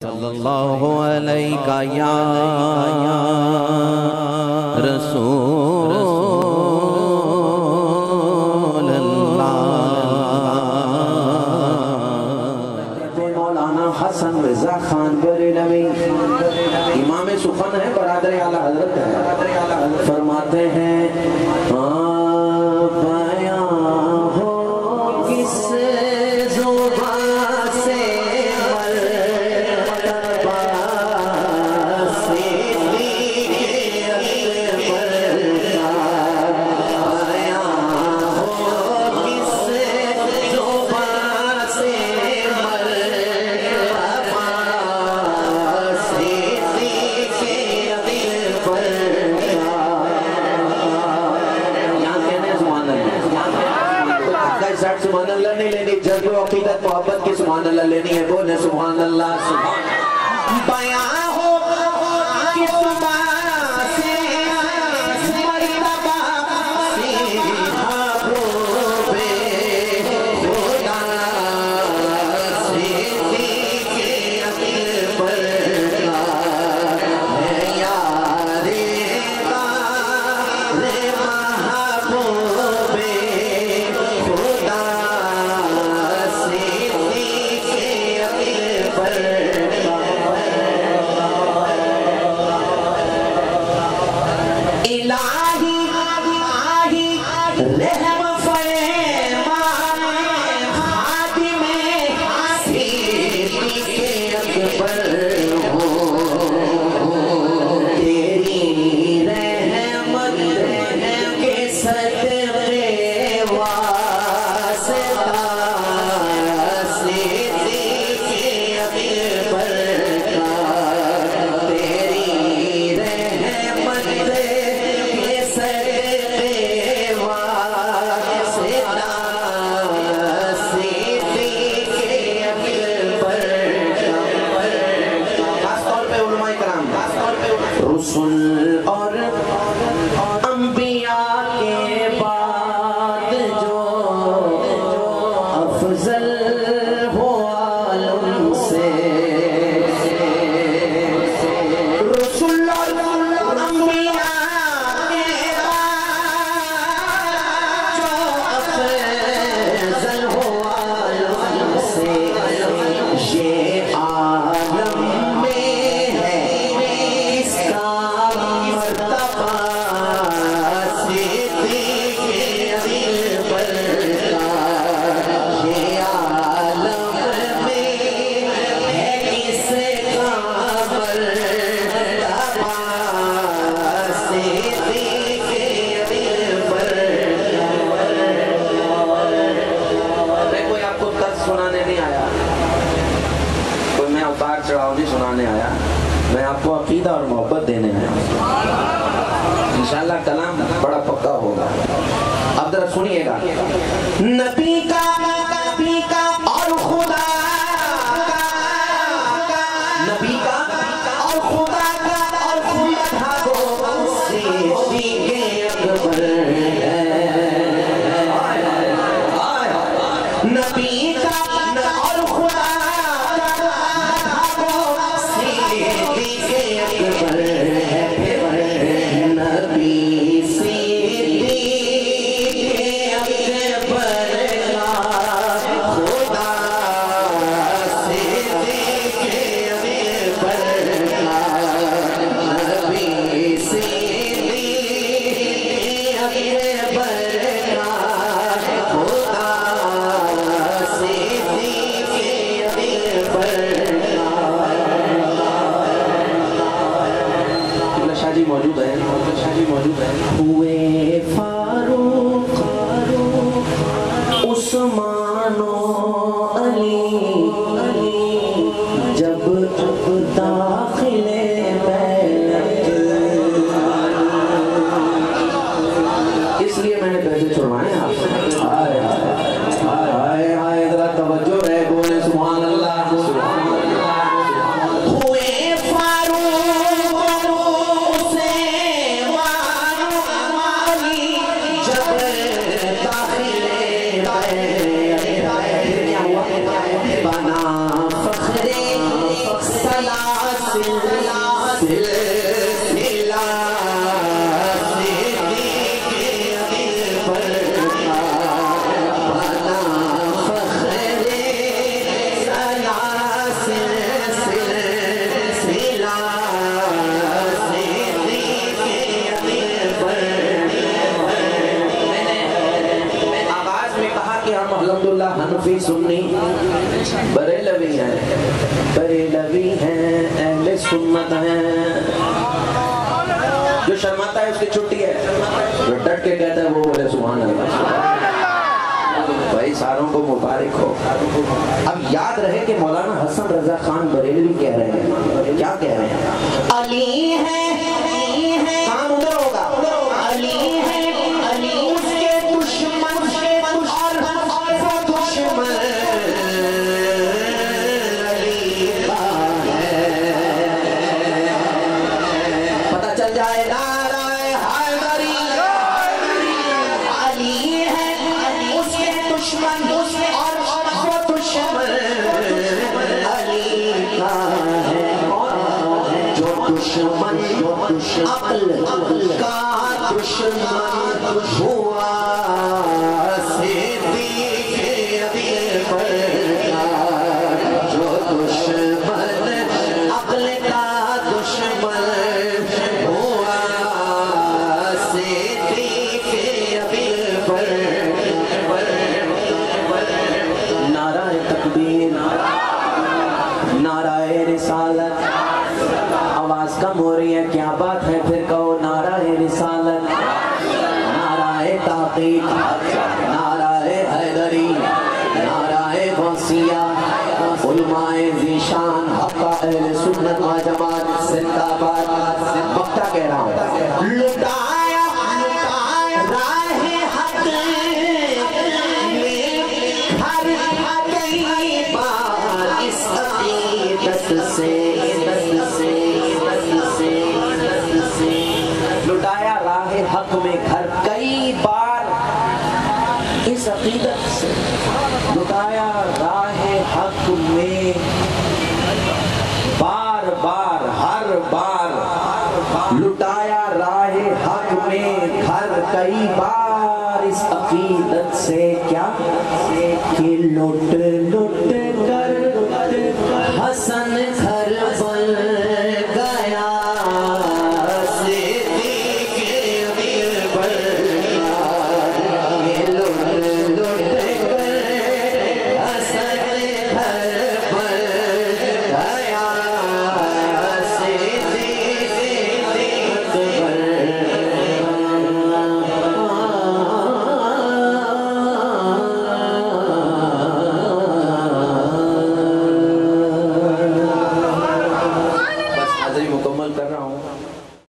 सल्लल्लाहु अलैका या रसूल अल्लाह। मौलाना हसन रज़ा खान बरेलवी इमाम सुखन है, बरादर आला हज़रत है, फरमाते हैं सुभान अल्लाह नहीं लेनी, जज्बे अकीदत मोहब्बत की सुभान अल्लाह लेनी है। बोले सुभान अल्लाह। बयां हो कि सुबह से मर्तबा सीधा रोबे खुदा सिद्दीक़ अकबर का है यारे का रे महबूबे खुदा सिद्दीक़ अकबर का। इलाही आही रहम फरमा खातिमे सिद्दीक़ अकबर हो, तेरी रहमत के सदक़े वास्ता सिद्दीक़ अकबर का, तेरी रहमत के सदक़े वास्ता सिद्दीक़ अकबर का। खास तौर पे उलमाए कराम, रुसूल और अंबिया के बाद जो अफजल हो आलम से, रुसूल और अंबिया के बाद जो अफजल हो आलम से, ये आलम में है इसका मर्तबा सिद्दीक़ अकबर का। ये आलम में है इसका मर्तबा सिद्दीक़ अकबर का। मैं कोई आपको तर्ज सुनाने नहीं आया, कोई मैं उतार चढ़ाव नहीं सुनाने आया, मैं आपको अकीदा और मोहब्बत देने आया। इंशाअल्लाह कलाम बड़ा पक्का होगा। अब जरा सुनिएगा। नबी का और खुदा का, नबी का और खुदा का और खुदा था वो सिद्दीक़ अकबर है। नबी का और खुदा का वो सिद्दीक़ अकबर है। नबी सिद्दीक़ अकबर का खुदा सिद्दीक़ अकबर का, नबी सिद्दीक़ अकबर का खुदा सिद्दीक़ अकबर का। हनफी सुन्नी बरेलवी हैं, बरेलवी हैं, अहले सुन्नत हैं। जो शर्माता है उसकी छुट्टी है, जो डट के कहता है वो बोले सुभान अल्लाह। भाई सारों को मुबारक हो। अब याद रहे कि मौलाना हसन रजा खान बरेलवी कह रहे हैं, क्या कह रहे हैं? अली है, काम उधर होगा, अली है, अली उसके दुश्मन अक्ल का दुश्मन हुआ जो दुश्मन अक्ल का दुश्मन हुआ नाराए तकबीर, नाराए रिसालत। आवाज कम हो रही है, क्या बात है? फिर कहो नाराए रिसालत, नाराए ताक़ीक़, नाराए हैदरी, नाराए गौसिया, उलमाए ज़ीशान, हक़ अहले सुन्नत व जमात जिंदाबाद। वक्ता कह रहा हूँ, लुटाया राहे हक़ में हर कई बार इस अक़ीदत से, लुटाया राहे हक में घर कई बार इस अक़ीदत से, लुटाया राहे हक में